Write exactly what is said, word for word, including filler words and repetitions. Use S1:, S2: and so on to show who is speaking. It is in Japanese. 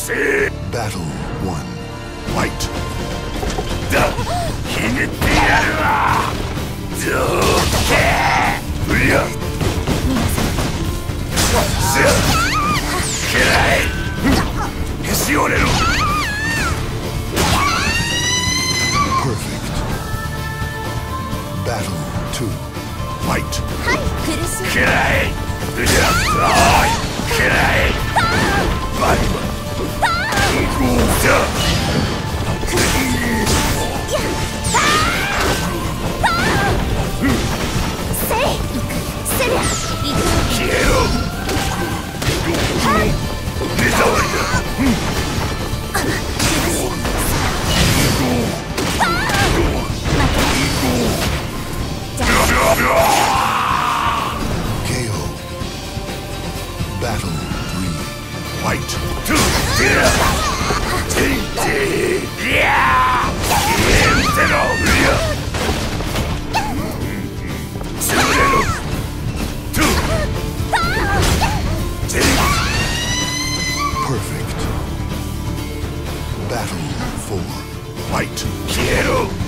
S1: Battle one. Fight.
S2: ひねってやるわ。どけうりゃ嫌いへし折れろ。
S1: Perfect. Battle two. Fight.
S3: はい苦しい。
S2: 嫌いうりゃおい嫌いバリバリゴーだ。 消えろ。目障りだ。
S1: ケーオー. Battle three. Fight.
S2: トゥテラテイテイリアー消えるてろリア
S1: Perfect. Battle four. Fight.
S2: 消えろ。